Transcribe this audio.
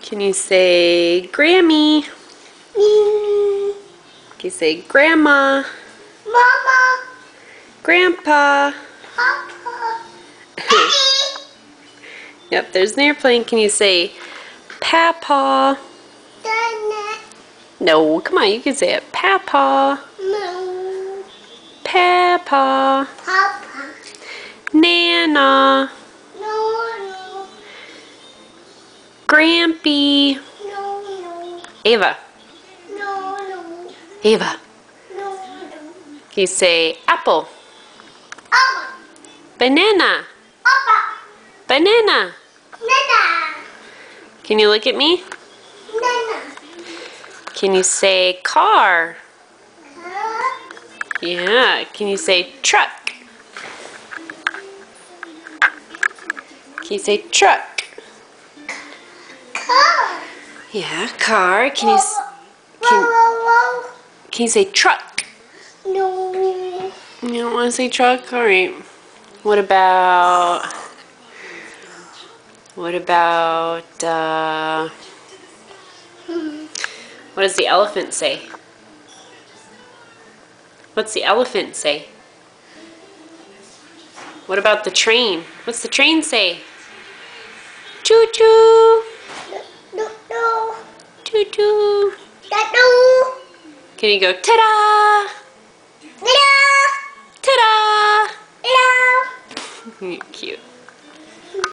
Can you say Grammy? Me. Can you say Grandma? Mama. Grandpa? Papa. Daddy. Yep, there's an airplane. Can you say Papa? Dana. No, come on, you can say it. Papa. No. Papa. Papa. Nana. No. Grampy. No. Ava. No. Ava. No. Can you say apple? Papa. Banana. Papa. Banana. Nana. Can you look at me? Nana. Can you say car? Yeah. Can you say truck? Can you say truck? Car. Yeah, car. Can you say truck? No. You don't want to say truck? All right. What about what does the elephant say? What's the elephant say? What about the train? What's the train say? Choo choo. No. Choo choo. No. Can you go ta-da? No. Ta-da! No. Cute.